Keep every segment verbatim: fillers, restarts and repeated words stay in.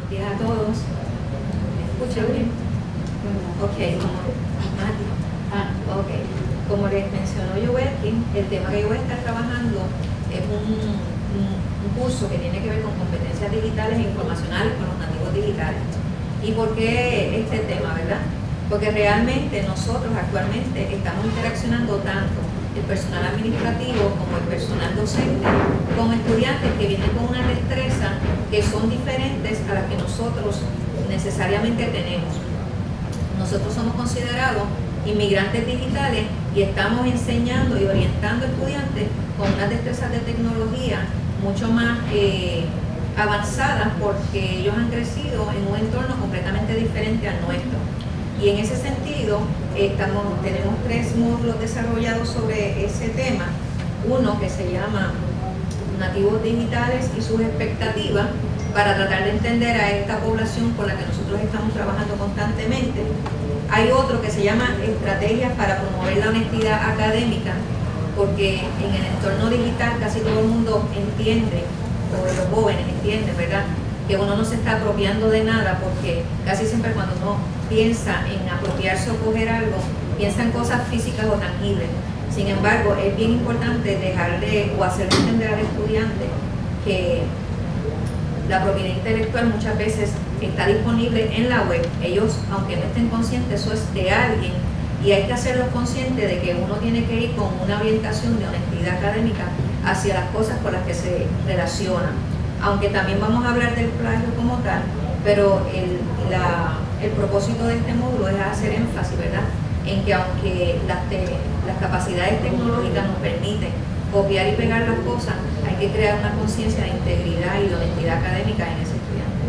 Buenos días a todos. ¿Me escuchan bien? Ok, como, ah, okay. Como les mencionó Joelkin, el tema que yo voy a estar trabajando es un, un, un curso que tiene que ver con competencias digitales e informacionales con los nativos digitales. ¿Y por qué este tema, verdad? Porque realmente nosotros actualmente estamos interaccionando tanto el personal administrativo como el personal docente con estudiantes que vienen con una destreza que son diferentes a las que nosotros necesariamente tenemos. Nosotros somos considerados inmigrantes digitales y estamos enseñando y orientando estudiantes con unas destrezas de tecnología mucho más eh, avanzadas, porque ellos han crecido en un entorno completamente diferente al nuestro. Y en ese sentido, estamos, tenemos tres módulos desarrollados sobre ese tema. Uno que se llama Nativos Digitales y sus expectativas, para tratar de entender a esta población con la que nosotros estamos trabajando constantemente. Hay otro que se llama Estrategias para promover la honestidad académica, porque en el entorno digital casi todo el mundo entiende, o los jóvenes entienden, ¿verdad?, que uno no se está apropiando de nada, porque casi siempre cuando uno piensa en apropiarse o coger algo, piensa en cosas físicas o tangibles. Sin embargo, es bien importante dejarle o hacerle entender al estudiante que la propiedad intelectual muchas veces está disponible en la web. Ellos, aunque no estén conscientes, eso es de alguien, y hay que hacerlos conscientes de que uno tiene que ir con una orientación de honestidad académica hacia las cosas con las que se relacionan. Aunque también vamos a hablar del plagio como tal, pero el, la, el propósito de este módulo es hacer énfasis, ¿verdad?, en que aunque las, te, las capacidades tecnológicas nos permiten copiar y pegar las cosas, hay que crear una conciencia de integridad y de honestidad académica en ese estudiante.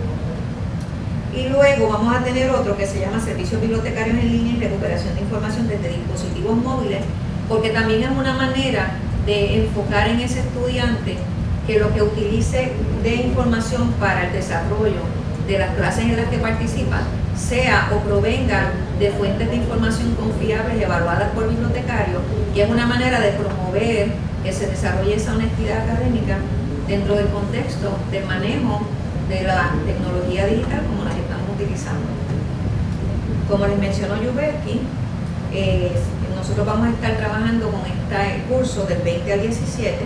Y luego vamos a tener otro que se llama Servicios Bibliotecarios en Línea y Recuperación de Información desde Dispositivos Móviles, porque también es una manera de enfocar en ese estudiante que lo que utilice de información para el desarrollo de las clases en las que participa sea o provenga de fuentes de información confiables y evaluadas por bibliotecarios, y es una manera de promover que se desarrolle esa honestidad académica dentro del contexto del manejo de la tecnología digital como la que estamos utilizando. Como les mencionó Joelkin, eh, nosotros vamos a estar trabajando con este curso del veinte al diecisiete.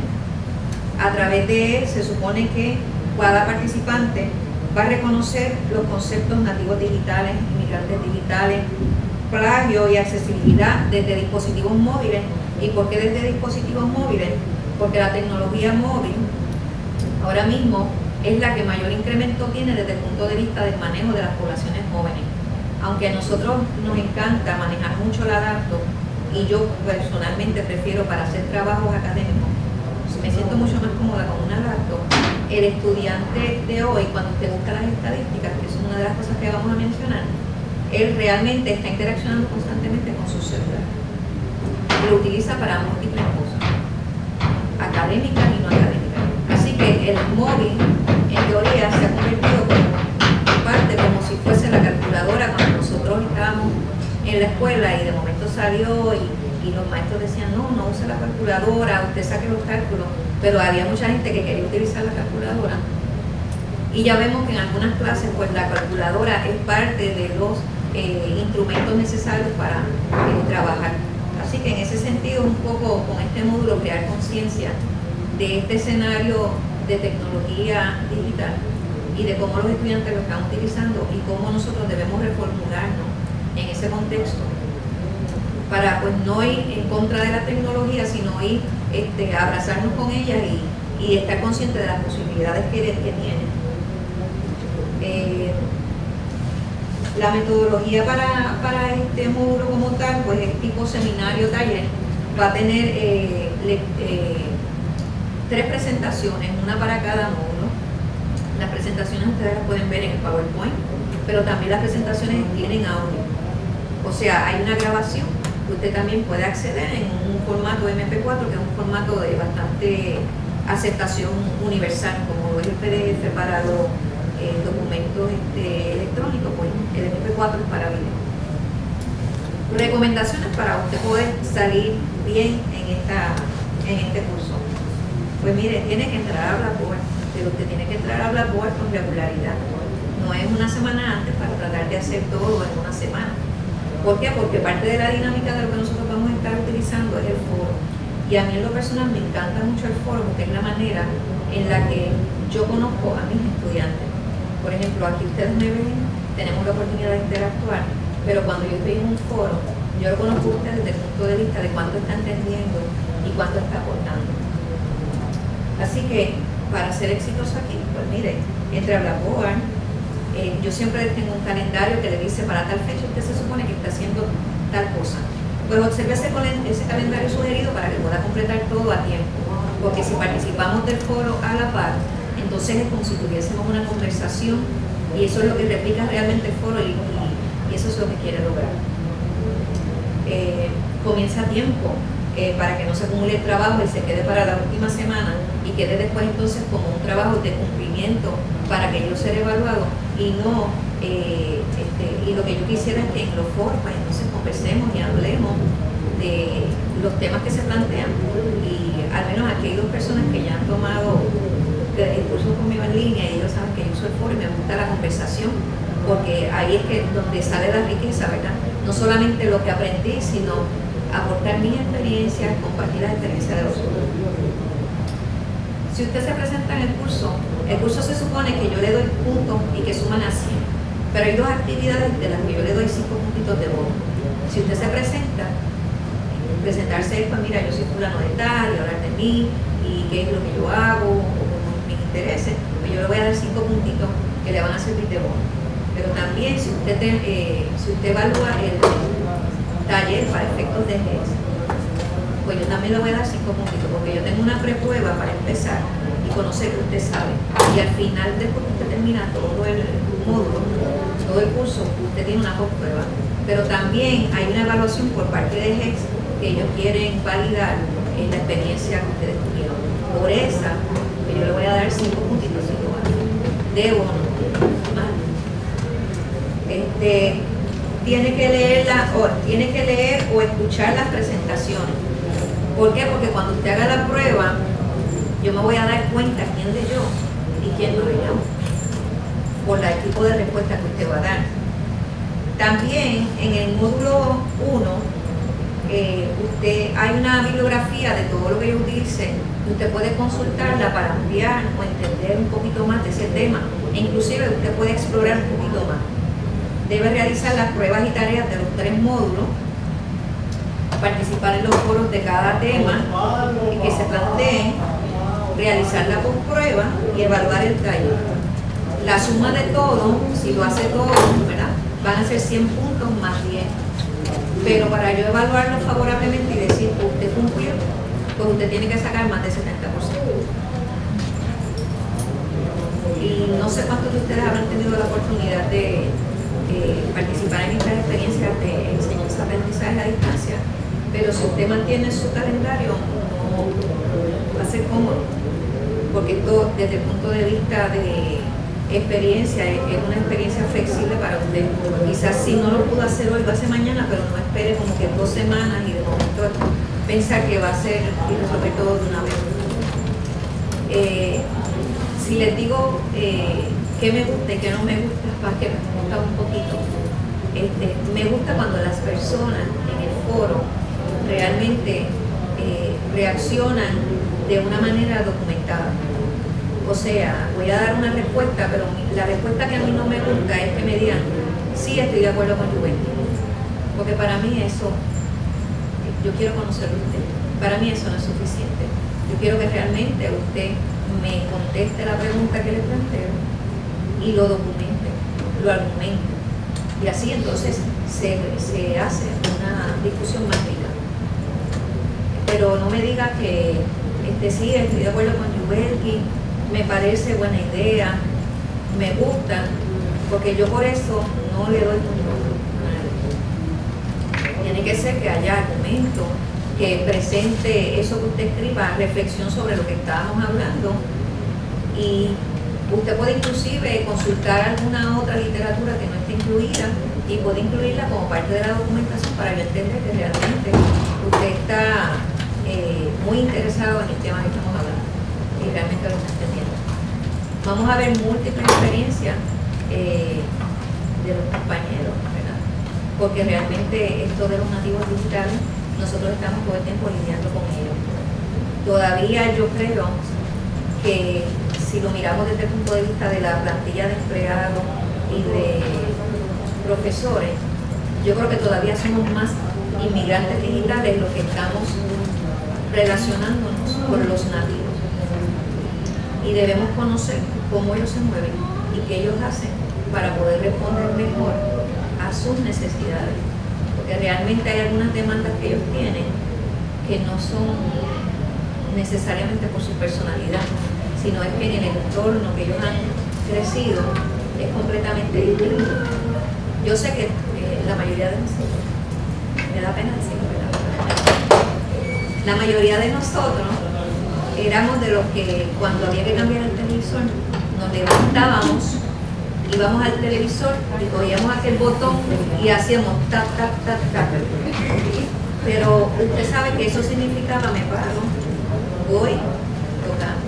A través de él se supone que cada participante va a reconocer los conceptos nativos digitales, inmigrantes digitales, plagio y accesibilidad desde dispositivos móviles. ¿Y por qué desde dispositivos móviles? Porque la tecnología móvil ahora mismo es la que mayor incremento tiene desde el punto de vista del manejo de las poblaciones jóvenes. Aunque a nosotros nos encanta manejar mucho la adapto, y yo personalmente prefiero para hacer trabajos académicos, me siento mucho más cómoda con una laptop. El estudiante de hoy, cuando usted busca las estadísticas, que es una de las cosas que vamos a mencionar, él realmente está interaccionando constantemente con su celular. Lo utiliza para múltiples cosas, académicas y no académicas. Así que el móvil, en teoría, se ha convertido como parte, como si fuese la calculadora cuando nosotros estábamos en la escuela y de momento salió y y los maestros decían, no, no use la calculadora, usted saque los cálculos, pero había mucha gente que quería utilizar la calculadora. Y ya vemos que en algunas clases pues la calculadora es parte de los eh, instrumentos necesarios para eh, trabajar. Así que en ese sentido, un poco con este módulo, crear conciencia de este escenario de tecnología digital y de cómo los estudiantes lo están utilizando y cómo nosotros debemos reformularnos en ese contexto, para pues no ir en contra de la tecnología, sino ir este, a abrazarnos con ella y, y estar conscientes de las posibilidades que, que tiene. Eh, la metodología para, para este módulo como tal, pues es tipo seminario taller, va a tener eh, le, eh, tres presentaciones, una para cada módulo. Las presentaciones ustedes las pueden ver en el PowerPoint, pero también las presentaciones tienen audio. O sea, hay una grabación que usted también puede acceder en un formato eme pe cuatro, que es un formato de bastante aceptación universal, como es el pe de efe para los eh, documentos este, electrónicos, pues el eme pe cuatro es para video. Recomendaciones para usted poder salir bien en, esta, en este curso. Pues mire, tiene que entrar a Blackboard, pero usted tiene que entrar a Blackboard con regularidad. No no es una semana antes para tratar de hacer todo en una semana. ¿Por qué? Porque parte de la dinámica de lo que nosotros vamos a estar utilizando es el foro. Y a mí en lo personal me encanta mucho el foro porque es la manera en la que yo conozco a mis estudiantes. Por ejemplo, aquí ustedes me ven, tenemos la oportunidad de interactuar, pero cuando yo estoy en un foro, yo lo conozco a ustedes desde el punto de vista de cuánto está entendiendo y cuánto está aportando. Así que, para ser exitoso aquí, pues mire, entre a la board, eh, yo siempre tengo un calendario que le dice para tal fecha usted se supone que está haciendo tal cosa. Pues observe ese, ese calendario sugerido para que pueda completar todo a tiempo, porque si participamos del foro a la par, entonces es como si tuviésemos una conversación y eso es lo que replica realmente el foro y, y, y eso es lo que quiere lograr. Eh, comienza a tiempo eh, para que no se acumule el trabajo y se quede para la última semana y quede después entonces como un trabajo de cumplimiento para que yo sea evaluado y no, eh, este, y lo que yo quisiera es que en los foros pues entonces conversemos y hablemos de los temas que se plantean y al menos aquí hay dos personas que ya han tomado el curso conmigo en línea y ellos saben que yo uso el foro y me gusta la conversación porque ahí es que donde sale la riqueza, ¿verdad? No solamente lo que aprendí, sino aportar mis experiencias, compartir las experiencias de los otros. Si usted se presenta en el curso, el curso se supone que yo le doy puntos y que suman a cien, pero hay dos actividades de las que yo le doy cinco puntitos de bono. Si usted se presenta, presentarse es, pues mira, yo soy fulano de tal, y hablar de mí, y qué es lo que yo hago, o mis intereses, pues yo le voy a dar cinco puntitos que le van a servir de bono. Pero también, si usted, te, eh, si usted evalúa el taller para efectos de G E S, pues yo también le voy a dar cinco puntitos, porque yo tengo una preprueba para empezar y conocer que usted sabe. Y al final, después que usted termina todo el módulo, todo el curso, usted tiene una postprueba. Pero también hay una evaluación por parte de G E S que ellos quieren validar en la experiencia que ustedes tuvieron. Por esa, que yo le voy a dar cinco puntitos de bono. Este, tiene que leerla o tiene que leer o escuchar las presentaciones. ¿Por qué? Porque cuando usted haga la prueba, yo me voy a dar cuenta quién leyó y quién no leyó, por el tipo de respuesta que usted va a dar. También en el módulo uno, eh, usted, hay una bibliografía de todo lo que yo utilice, y usted puede consultarla para ampliar o entender un poquito más de ese tema. E inclusive usted puede explorar un poquito más. Debe realizar las pruebas y tareas de los tres módulos, participar en los foros de cada tema que se planteen, realizar la postprueba y evaluar el taller. La suma de todo, si lo hace todo, ¿verdad?, van a ser cien puntos más diez. Pero para yo evaluarlo favorablemente y decir que usted cumplió, pues usted tiene que sacar más del setenta por ciento. Y no sé cuántos de ustedes habrán tenido la oportunidad de eh, participar en estas experiencias de enseñanza-aprendizaje a distancia, pero si usted mantiene su calendario, no va a ser cómodo, porque esto desde el punto de vista de experiencia es una experiencia flexible para usted. Quizás si no lo pudo hacer hoy, va a ser mañana, pero no espere como que dos semanas y de momento pensar que va a ser y resolver todo de una vez. Eh, si les digo eh, qué me gusta y qué no me gusta, para que me gusta un poquito, este, me gusta cuando las personas en el foro realmente eh, reaccionan de una manera documentada. O sea, voy a dar una respuesta, pero la respuesta que a mí no me gusta es que me digan, sí, estoy de acuerdo con Juventus. Porque para mí eso, yo quiero conocerlo a usted. Para mí eso no es suficiente. Yo quiero que realmente usted me conteste la pregunta que le planteo y lo documente, lo argumente. Y así entonces se, se hace una discusión más rica. Pero no me diga que este, sí, estoy de acuerdo con Juventus, me parece buena idea, me gusta, porque yo por eso no le doy punto a nadie. Tiene que ser que haya argumento, que presente eso que usted escriba, reflexión sobre lo que estábamos hablando, y usted puede inclusive consultar alguna otra literatura que no esté incluida y puede incluirla como parte de la documentación para yo entender que realmente usted está eh, muy interesado en el tema que estamos hablando y realmente lo está entendiendo. Vamos a ver múltiples experiencias, eh, porque realmente esto de los nativos digitales, nosotros estamos todo el tiempo lidiando con ellos. Todavía yo creo que si lo miramos desde el punto de vista de la plantilla de empleados y de profesores, yo creo que todavía somos más inmigrantes digitales los que estamos relacionándonos con los nativos. Y debemos conocer cómo ellos se mueven y qué ellos hacen para poder responder mejor a sus necesidades. Porque realmente hay algunas demandas que ellos tienen que no son necesariamente por su personalidad, sino es que en el entorno que ellos han crecido es completamente distinto. Yo sé que eh, la mayoría de nosotros, me da pena decirlo, ¿verdad? La mayoría de nosotros éramos de los que cuando había que cambiar el televisor, nos levantábamos, íbamos al televisor y cogíamos aquel botón y hacíamos tac, tac, tac, tac. Pero usted sabe que eso significaba me paro, voy, tocando.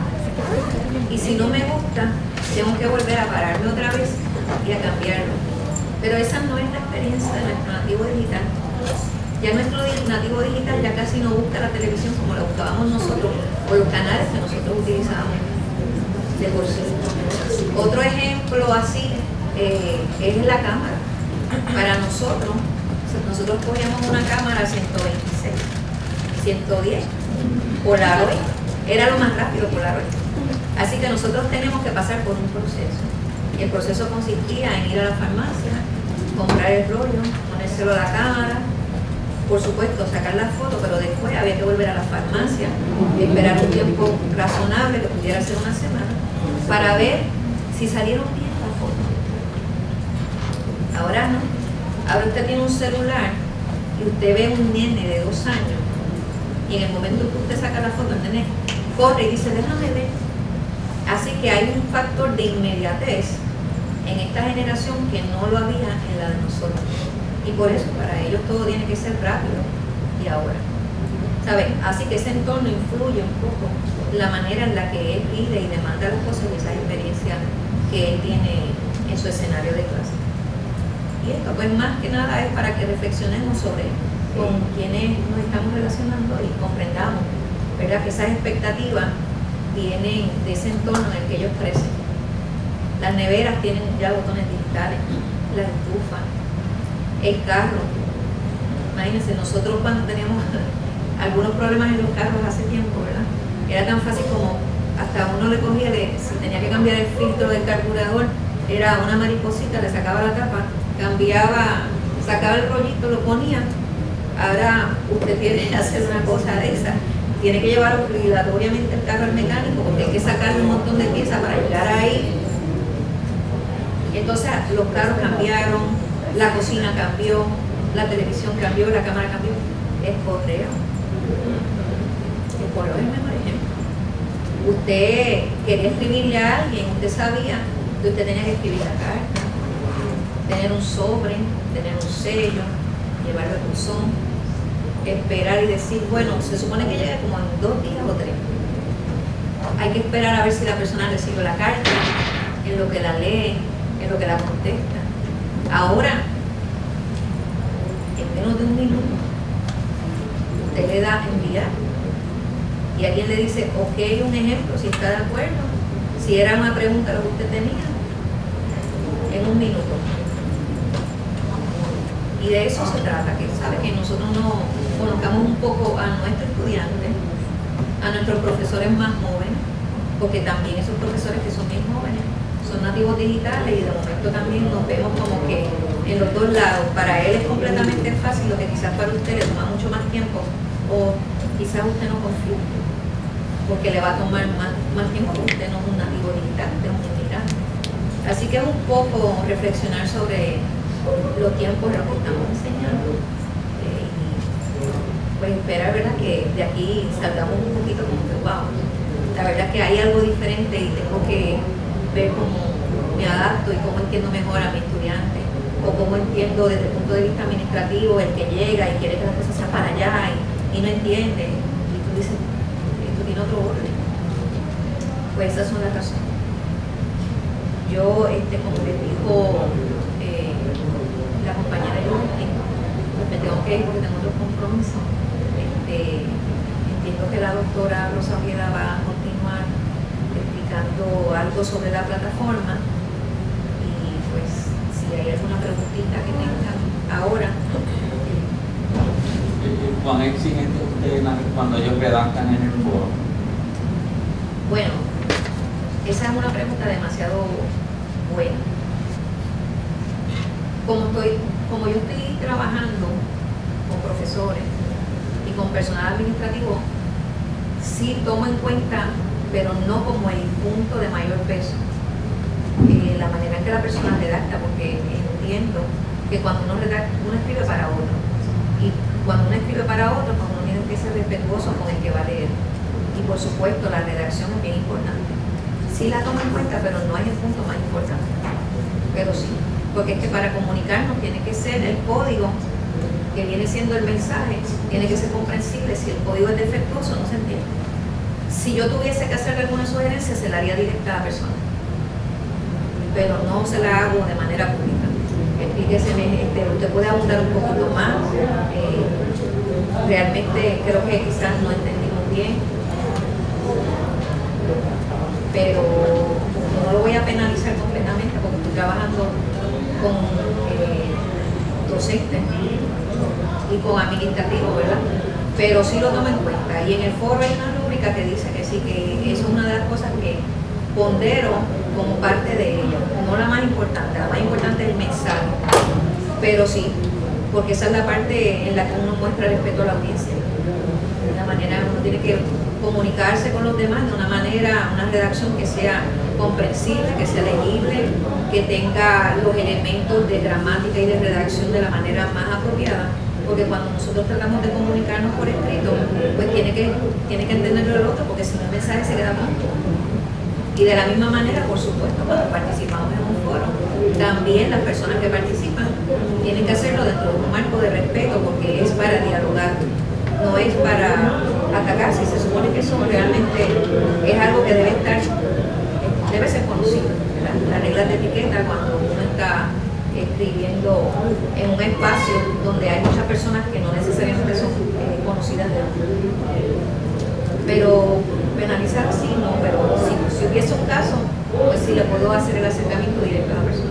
Y si no me gusta, tengo que volver a pararme otra vez y a cambiarlo. Pero esa no es la experiencia de nuestro nativo digital. Ya nuestro nativo digital ya casi no busca la televisión como la buscábamos nosotros, o los canales que nosotros utilizábamos de por sí. Otro ejemplo así eh, es la cámara. Para nosotros, nosotros cogíamos una cámara ciento veintiséis, ciento diez, Polaroid, era lo más rápido Polaroid. Así que nosotros tenemos que pasar por un proceso. Y el proceso consistía en ir a la farmacia, comprar el rollo, ponérselo a la cámara, por supuesto sacar la foto, pero después había que volver a la farmacia, esperar un tiempo razonable, que pudiera ser una semana, para ver si salieron bien las fotos. Ahora no. Ahora usted tiene un celular y usted ve un nene de dos años y en el momento que usted saca la foto, el nene corre y dice, déjame ver. Así que hay un factor de inmediatez en esta generación que no lo había en la de nosotros. Y por eso para ellos todo tiene que ser rápido y ahora. ¿Saben? Así que ese entorno influye un poco la manera en la que él pide y demanda las cosas y esa experiencia que él tiene en su escenario de clase. Y esto pues más que nada es para que reflexionemos sobre con quienes nos estamos relacionando y comprendamos, ¿verdad?, que esas expectativas vienen de ese entorno en el que ellos crecen. Las neveras tienen ya botones digitales, las estufas, el carro. Imagínense, nosotros cuando teníamos algunos problemas en los carros hace tiempo, ¿verdad?, era tan fácil como hasta uno le cogía, de, si tenía que cambiar el filtro del carburador, era una mariposita, le sacaba la tapa, cambiaba, sacaba el rollito, lo ponía. Ahora usted tiene que hacer una cosa de esa, tiene que llevar obligatoriamente el carro al mecánico porque hay que sacarle un montón de piezas para llegar ahí. Entonces los carros cambiaron, la cocina cambió, la televisión cambió, la cámara cambió. Es correo. El correo es el mejor ejemplo. Usted quería escribirle a alguien, usted sabía que usted tenía que escribir la carta, tener un sobre, tener un sello, llevarlo al buzón, esperar y decir, bueno, se supone que llegue como en dos días o tres. Hay que esperar a ver si la persona recibe la carta, en lo que la lee, en lo que la contesta. Ahora, en menos de un minuto, usted le da a enviar y alguien le dice, ok, un ejemplo, si está de acuerdo, si era una pregunta lo que usted tenía, en un minuto. Y de eso se trata, que sabe que nosotros no conozcamos un poco a nuestros estudiantes, a nuestros profesores más jóvenes, porque también esos profesores que son bien jóvenes son nativos digitales y de momento también nos vemos como que en los dos lados. Para él es completamente fácil, lo que quizás para usted le toma mucho más tiempo, o quizás usted no confía, porque le va a tomar más, más tiempo, porque usted no es un nativo digital, usted es un inmigrante. Así que es un poco reflexionar sobre los tiempos en los que estamos enseñando eh, y pues esperar, ¿verdad?, que de aquí salgamos un poquito como que wow, la verdad que hay algo diferente y tengo que ver cómo me adapto y cómo entiendo mejor a mi estudiante, o cómo entiendo desde el punto de vista administrativo el que llega y quiere que las cosas sean para allá y, y no entiende y tú dices, esto tiene otro orden. Pues esas son las razones. Yo, este, como les dijo la compañera que ir porque tengo otro compromiso. Este, entiendo que la doctora Rosa Ojeda va a continuar explicando algo sobre la plataforma y pues si hay alguna preguntita que tengan ahora. ¿Cuán exigente ustedes cuando ellos redactan en el foro? Bueno, esa es una pregunta demasiado buena. Como, estoy, como yo estoy trabajando con profesores y con personal administrativo, sí tomo en cuenta, pero no como el punto de mayor peso, eh, la manera en que la persona redacta, porque entiendo que cuando uno redacta, uno escribe para otro, y cuando uno escribe para otro, pues uno tiene que ser respetuoso con el que va a leer, y por supuesto la redacción es bien importante. Sí la tomo en cuenta, pero no es el punto más importante, pero sí. Porque es que para comunicarnos tiene que ser el código que viene siendo el mensaje, tiene que ser comprensible. Si el código es defectuoso, no se entiende. Si yo tuviese que hacer alguna sugerencia, se la haría directa a la persona, pero no se la hago de manera pública. Explíquese, este, usted puede abundar un poquito más. Eh, realmente creo que quizás no entendimos bien, pero no lo voy a penalizar completamente porque estoy trabajando con eh, docentes y con administrativos, ¿verdad? Pero sí lo tomo en cuenta. Y en el foro hay una rúbrica que dice que sí, que eso es una de las cosas que pondero como parte de ella. No la más importante, la más importante es el mensaje. Pero sí, porque esa es la parte en la que uno muestra respeto a la audiencia. De una manera, uno tiene que comunicarse con los demás de una manera, una redacción que sea comprensible, que sea legible, que tenga los elementos de gramática y de redacción de la manera más apropiada, porque cuando nosotros tratamos de comunicarnos por escrito, pues tiene que, tiene que entenderlo el otro, porque si no el mensaje se queda tonto. Y de la misma manera, por supuesto, cuando participamos en un foro, también las personas que participan tienen que hacerlo dentro de un marco de respeto, porque es para dialogar, no es para atacarse. Se supone que eso realmente es algo que debe estar, debe ser conocido. Las reglas de etiqueta cuando uno está escribiendo en un espacio donde hay muchas personas que no necesariamente son eh, conocidas de uno. Pero penalizar sí, no, pero si, si hubiese un caso, pues sí le puedo hacer el acercamiento directo a la persona.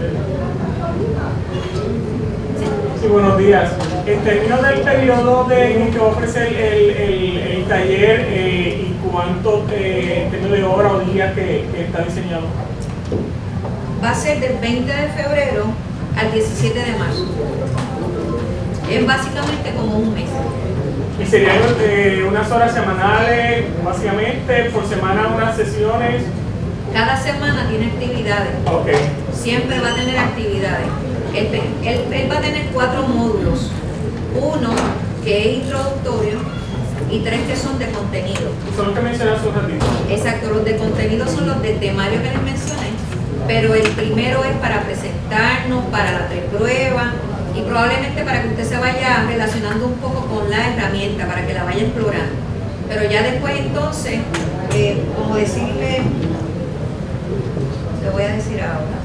Sí, sí, buenos días. En términos del periodo de que va a ofrecer el, el, el taller eh, y cuánto eh, en términos de hora o días que, que está diseñado. Va a ser del veinte de febrero al diecisiete de marzo. Es básicamente como un mes. ¿Y serían eh, unas horas semanales, básicamente, por semana unas sesiones? Cada semana tiene actividades. Okay. Siempre va a tener actividades. Él, él, él va a tener cuatro módulos. Uno que es introductorio y tres que son de contenido. Son los que mencionaste un ratito. Exacto, los de contenido son los del temario que les mencioné, pero el primero es para presentarnos, para la preprueba y probablemente para que usted se vaya relacionando un poco con la herramienta, para que la vaya explorando. Pero ya después entonces, eh, como decirle, le voy a decir ahora.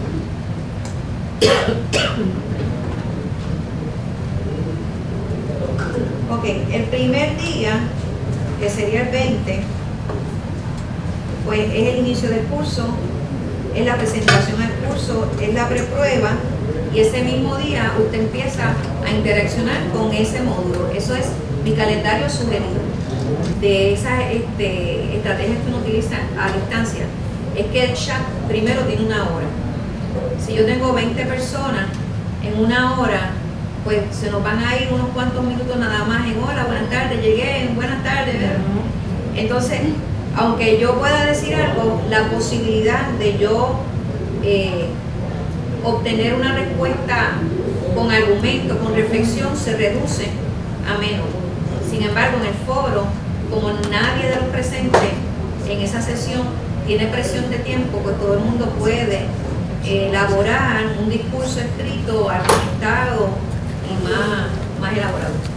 Ok, el primer día, que sería el veinte, pues es el inicio del curso, es la presentación al curso, es la preprueba, y ese mismo día usted empieza a interaccionar con ese módulo. Eso es mi calendario sugerido de esas este, estrategias que uno utiliza a distancia. Es que el chat primero tiene una hora. Si yo tengo veinte personas, en una hora, pues se nos van a ir unos cuantos minutos nada más en hola, buenas tardes, llegué, buenas tardes. Entonces, aunque yo pueda decir algo, la posibilidad de yo eh, obtener una respuesta con argumento, con reflexión, se reduce a menos. Sin embargo, en el foro, como nadie de los presentes en esa sesión tiene presión de tiempo, pues todo el mundo puede eh, elaborar un discurso escrito, argumentado y más, más elaborado.